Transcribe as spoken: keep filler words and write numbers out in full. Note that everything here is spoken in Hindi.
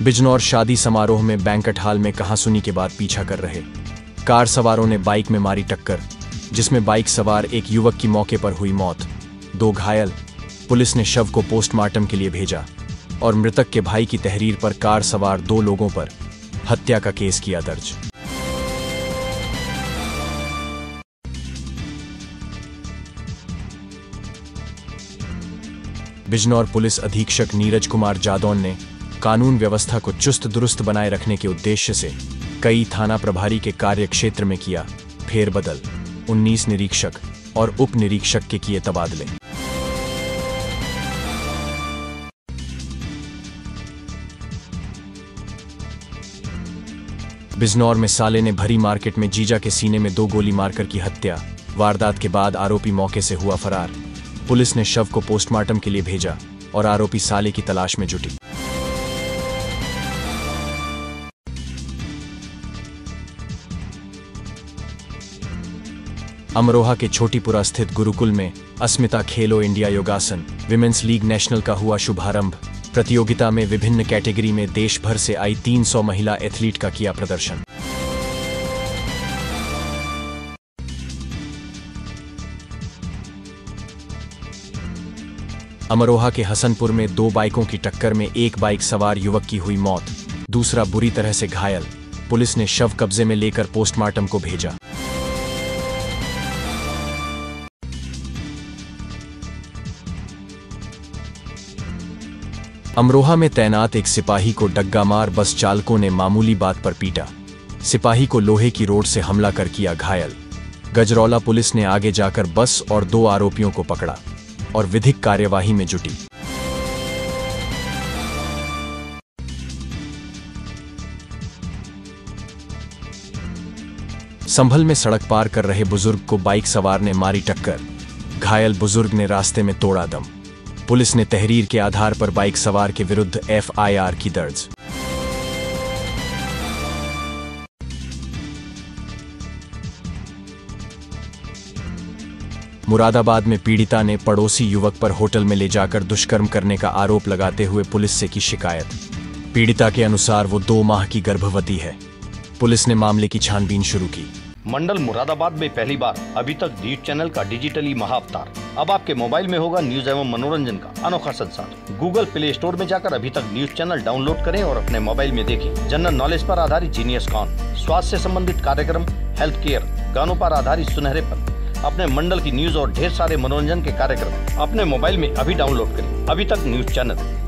बिजनौर शादी समारोह में बैंक्वेट हॉल में कहासुनी के बाद पीछा कर रहे कार सवारों ने बाइक में मारी टक्कर, जिसमें बाइक सवार एक युवक की मौके पर हुई मौत, दो घायल। पुलिस ने शव को पोस्टमार्टम के लिए भेजा और मृतक के भाई की तहरीर पर कार सवार दो लोगों पर हत्या का केस किया दर्ज। बिजनौर पुलिस अधीक्षक नीरज कुमार जादौन ने कानून व्यवस्था को चुस्त दुरुस्त बनाए रखने के उद्देश्य से कई थाना प्रभारी के कार्य क्षेत्र में किया फेरबदल। उन्नीस निरीक्षक और उप निरीक्षक के किए तबादले। बिजनौर में साले ने भरी मार्केट में जीजा के सीने में दो गोली मारकर की हत्या। वारदात के बाद आरोपी मौके से हुआ फरार। पुलिस ने शव को पोस्टमार्टम के लिए भेजा और आरोपी साले की तलाश में जुटी। अमरोहा के छोटीपुरा स्थित गुरुकुल में अस्मिता खेलो इंडिया योगासन विमेंस लीग नेशनल का हुआ शुभारंभ। प्रतियोगिता में विभिन्न कैटेगरी में देश भर से आई तीन सौ महिला एथलीट का किया प्रदर्शन। अमरोहा के हसनपुर में दो बाइकों की टक्कर में एक बाइक सवार युवक की हुई मौत, दूसरा बुरी तरह से घायल। पुलिस ने शव कब्जे में लेकर पोस्टमार्टम को भेजा। अमरोहा में तैनात एक सिपाही को डग्गामार बस चालकों ने मामूली बात पर पीटा। सिपाही को लोहे की रोड से हमला कर किया घायल। गजरौला पुलिस ने आगे जाकर बस और दो आरोपियों को पकड़ा और विधिक कार्यवाही में जुटी। संभल में सड़क पार कर रहे बुजुर्ग को बाइक सवार ने मारी टक्कर। घायल बुजुर्ग ने रास्ते में तोड़ा दम। पुलिस ने तहरीर के आधार पर बाइक सवार के विरुद्ध एफ आई आर की दर्ज। मुरादाबाद में पीड़िता ने पड़ोसी युवक पर होटल में ले जाकर दुष्कर्म करने का आरोप लगाते हुए पुलिस से की शिकायत। पीड़िता के अनुसार वो दो माह की गर्भवती है। पुलिस ने मामले की छानबीन शुरू की। मंडल मुरादाबाद में पहली बार अभी तक न्यूज चैनल का डिजिटली महाअवतार अब आपके मोबाइल में होगा न्यूज एवं मनोरंजन का अनोखा संसार। गूगल प्ले स्टोर में जाकर अभी तक न्यूज चैनल डाउनलोड करें और अपने मोबाइल में देखें जनरल नॉलेज पर आधारित जीनियस कॉन, स्वास्थ्य से संबंधित कार्यक्रम, हेल्थ केयर, गानों पर आधारित सुनहरे पल, अपने मंडल की न्यूज और ढेर सारे मनोरंजन के कार्यक्रम अपने मोबाइल में अभी डाउनलोड करें। अभी तक न्यूज चैनल।